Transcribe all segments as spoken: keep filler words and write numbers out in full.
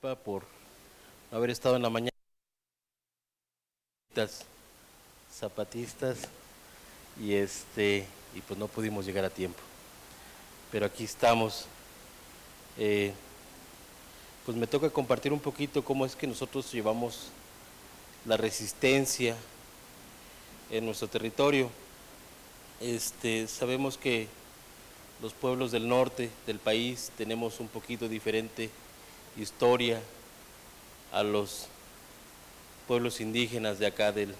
disculpa por no haber estado en la mañana. Zapatistas y este y pues no pudimos llegar a tiempo. Pero aquí estamos. Eh, pues me toca compartir un poquito cómo es que nosotros llevamos la resistencia en nuestro territorio. Este, sabemos que los pueblos del norte del país tenemos un poquito diferente historia a los pueblos indígenas de acá del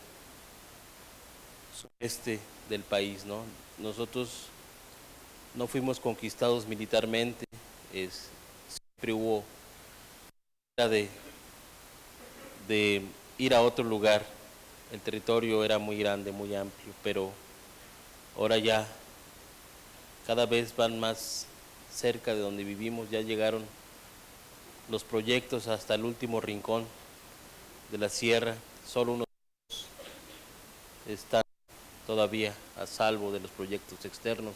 sureste del país, ¿no? Nosotros no fuimos conquistados militarmente, es, siempre hubo de, de ir a otro lugar. El territorio era muy grande, muy amplio, pero ahora ya cada vez van más cerca de donde vivimos, ya llegaron los proyectos hasta el último rincón de la sierra, solo unos están todavía a salvo de los proyectos externos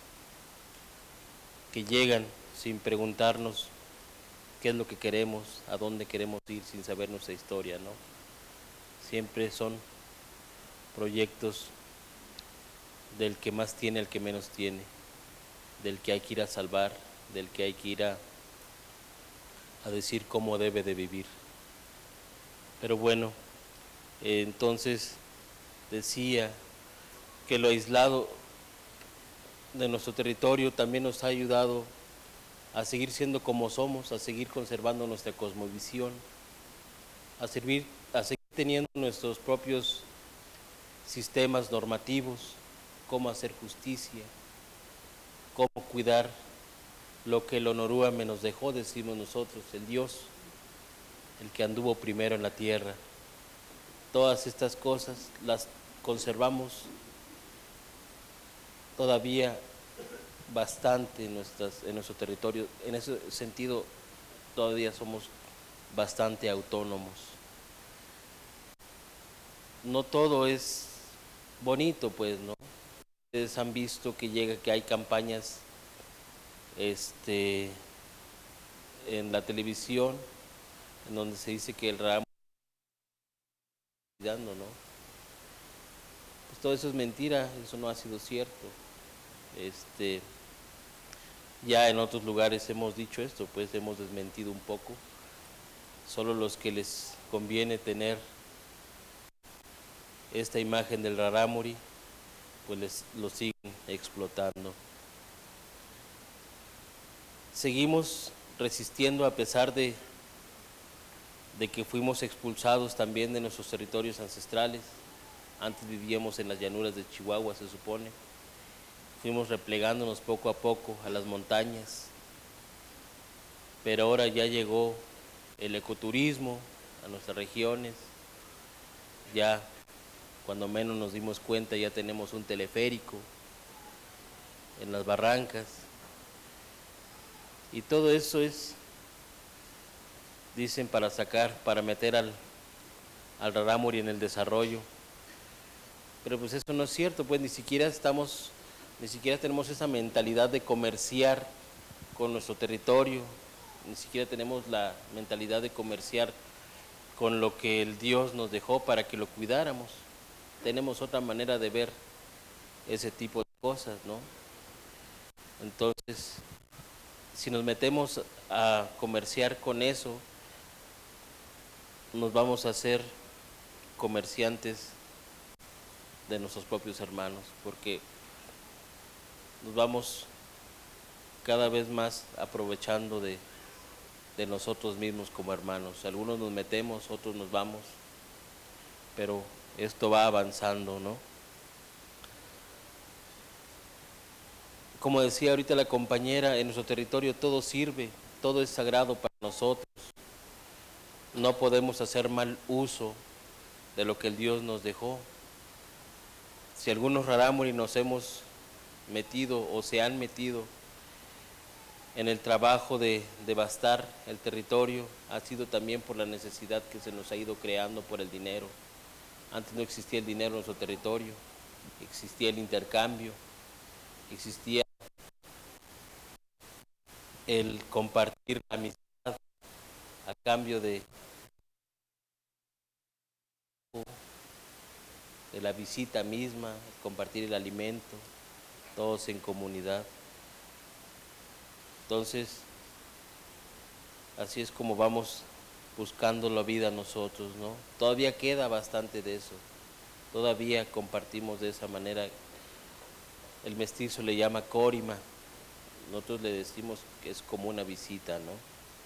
que llegan sin preguntarnos qué es lo que queremos, a dónde queremos ir sin saber nuestra historia, ¿no? Siempre son proyectos del que más tiene al que menos tiene, del que hay que ir a salvar, del que hay que ir a, a decir cómo debe de vivir. Pero bueno, eh, entonces decía que lo aislado de nuestro territorio también nos ha ayudado a seguir siendo como somos, a seguir conservando nuestra cosmovisión, a, servir, a seguir teniendo nuestros propios sistemas normativos, cómo hacer justicia, cómo cuidar lo que el Onorúame nos dejó, decimos nosotros, el Dios, el que anduvo primero en la tierra. Todas estas cosas las conservamos todavía bastante en, nuestras, en nuestro territorio. En ese sentido, todavía somos bastante autónomos. No todo es bonito, pues, ¿no? Ustedes han visto que llega, que hay campañas este, en la televisión, en donde se dice que el ramo, ¿no? Pues todo eso es mentira, eso no ha sido cierto. Este, ya en otros lugares hemos dicho esto, pues hemos desmentido un poco. Solo los que les conviene tener esta imagen del rarámuri, pues les, lo siguen explotando. Seguimos resistiendo a pesar de, de que fuimos expulsados también de nuestros territorios ancestrales. Antes vivíamos en las llanuras de Chihuahua, se supone. Fuimos replegándonos poco a poco a las montañas, pero ahora ya llegó el ecoturismo a nuestras regiones. Ya cuando menos nos dimos cuenta ya tenemos un teleférico en las barrancas, y todo eso es, dicen, para sacar, para meter al, al rarámuri en el desarrollo, pero pues eso no es cierto, pues ni siquiera estamos, ni siquiera tenemos esa mentalidad de comerciar con nuestro territorio, ni siquiera tenemos la mentalidad de comerciar con lo que el Dios nos dejó para que lo cuidáramos. Tenemos otra manera de ver ese tipo de cosas, ¿no? Entonces, si nos metemos a comerciar con eso, nos vamos a hacer comerciantes de nuestros propios hermanos, porque nos vamos cada vez más aprovechando de, de nosotros mismos como hermanos. Algunos nos metemos, otros nos vamos, pero esto va avanzando, ¿no? Como decía ahorita la compañera, en nuestro territorio todo sirve, todo es sagrado para nosotros. No podemos hacer mal uso de lo que el Dios nos dejó. Si algunos rarámuri nos hemos metido o se han metido en el trabajo de devastar el territorio, ha sido también por la necesidad que se nos ha ido creando por el dinero. Antes no existía el dinero en nuestro territorio, existía el intercambio, existía el compartir la amistad. Acá cambio de, de la visita misma, compartir el alimento, todos en comunidad. Entonces, así es como vamos buscando la vida nosotros, ¿no? Todavía queda bastante de eso, todavía compartimos de esa manera. El mestizo le llama corima, nosotros le decimos que es como una visita, ¿no?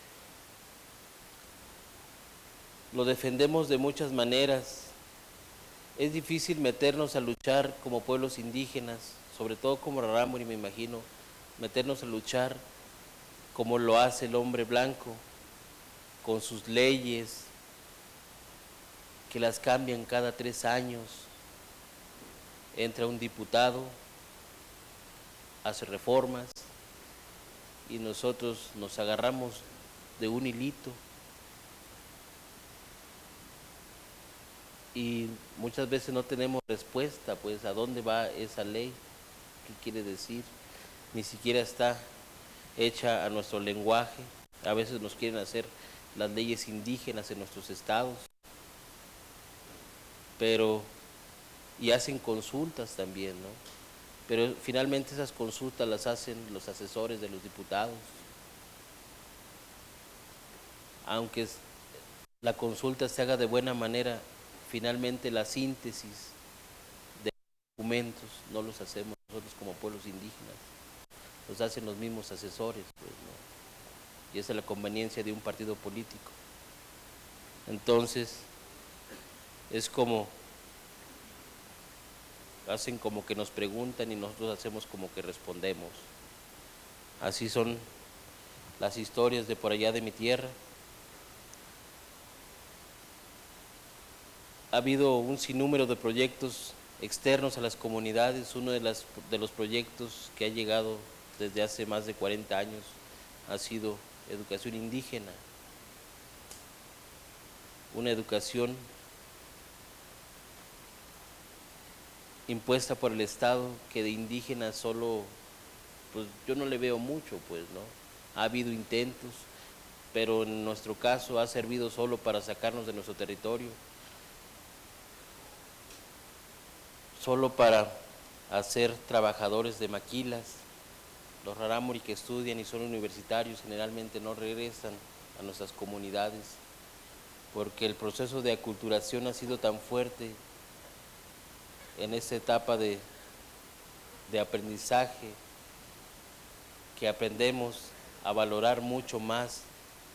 Lo defendemos de muchas maneras. Es difícil meternos a luchar como pueblos indígenas, sobre todo como Rarámuri, me imagino, meternos a luchar como lo hace el hombre blanco, con sus leyes, que las cambian cada tres años. Entra un diputado, hace reformas, y nosotros nos agarramos de un hilito. Y muchas veces no tenemos respuesta, pues, a dónde va esa ley, qué quiere decir, ni siquiera está hecha a nuestro lenguaje. A veces nos quieren hacer las leyes indígenas en nuestros estados, pero, y hacen consultas también, ¿no? Pero finalmente esas consultas las hacen los asesores de los diputados. Aunque la consulta se haga de buena manera, finalmente la síntesis de documentos no los hacemos nosotros como pueblos indígenas, los hacen los mismos asesores, pues, ¿no? Y esa es la conveniencia de un partido político. Entonces, es como, hacen como que nos preguntan y nosotros hacemos como que respondemos. Así son las historias de por allá de mi tierra. Ha habido un sinnúmero de proyectos externos a las comunidades. Uno de, las, de los proyectos que ha llegado desde hace más de cuarenta años ha sido educación indígena. Una educación impuesta por el Estado que de indígenas solo, pues yo no le veo mucho, pues, ¿no? Ha habido intentos, pero en nuestro caso ha servido solo para sacarnos de nuestro territorio, solo para hacer trabajadores de maquilas. Los rarámuri que estudian y son universitarios generalmente no regresan a nuestras comunidades porque el proceso de aculturación ha sido tan fuerte en esta etapa de, de aprendizaje que aprendemos a valorar mucho más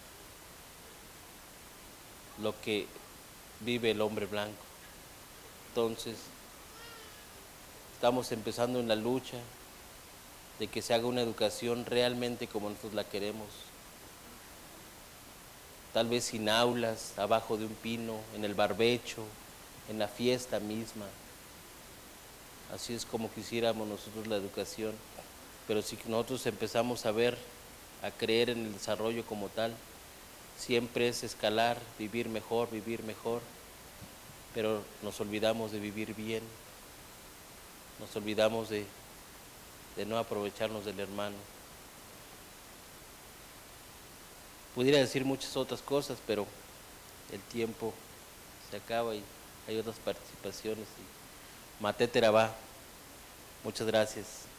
lo que vive el hombre blanco. Entonces, estamos empezando en la lucha de que se haga una educación realmente como nosotros la queremos. Tal vez sin aulas, abajo de un pino, en el barbecho, en la fiesta misma. Así es como quisiéramos nosotros la educación. Pero si nosotros empezamos a ver, a creer en el desarrollo como tal, siempre es escalar, vivir mejor, vivir mejor, pero nos olvidamos de vivir bien, nos olvidamos de, de no aprovecharnos del hermano. Pudiera decir muchas otras cosas, pero el tiempo se acaba y hay otras participaciones. Y Maté Terabá, muchas gracias.